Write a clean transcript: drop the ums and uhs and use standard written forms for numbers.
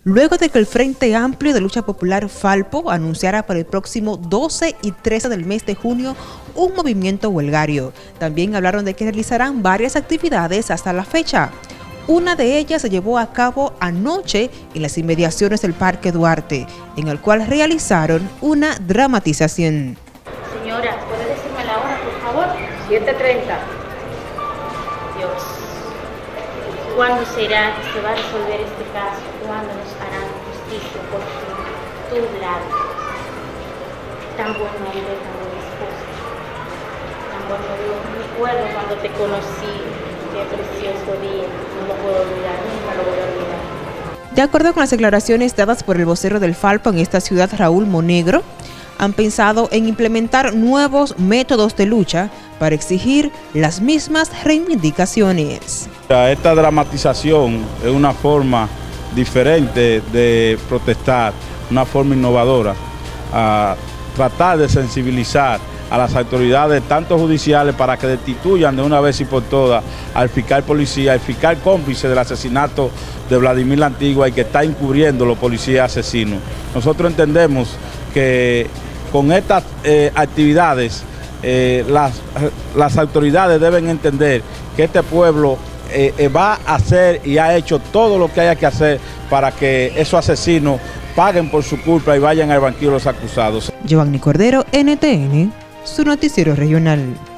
luego de que el Frente Amplio de Lucha Popular Falpo anunciara para el próximo 12 y 13 del mes de junio un movimiento huelgario. También hablaron de que realizarán varias actividades hasta la fecha. Una de ellas se llevó a cabo anoche en las inmediaciones del Parque Duarte, en el cual realizaron una dramatización. Señora, ¿puede decirme la hora, por favor? 7:30. Dios, ¿cuándo será que se va a resolver este caso? ¿Cuándo nos harán justicia por tu lado? Tan buen hombre, tan buena esposa, tan buen Dios. Recuerdo cuando te conocí, qué precioso día, no lo puedo olvidar, nunca lo voy a olvidar. De acuerdo con las declaraciones dadas por el vocero del Falpo en esta ciudad, Raúl Monegro, han pensado en implementar nuevos métodos de lucha para exigir las mismas reivindicaciones. Esta dramatización es una forma diferente de protestar, una forma innovadora, a tratar de sensibilizar a las autoridades, tanto judiciales, para que destituyan de una vez y por todas al fiscal policía, al fiscal cómplice del asesinato de Vladimir La Antigua y que está encubriendo los policías asesinos. Nosotros entendemos que con estas actividades las autoridades deben entender que este pueblo va a hacer y ha hecho todo lo que haya que hacer para que esos asesinos paguen por su culpa y vayan al banquillo los acusados. Giovanni Cordero, NTN, su noticiero regional.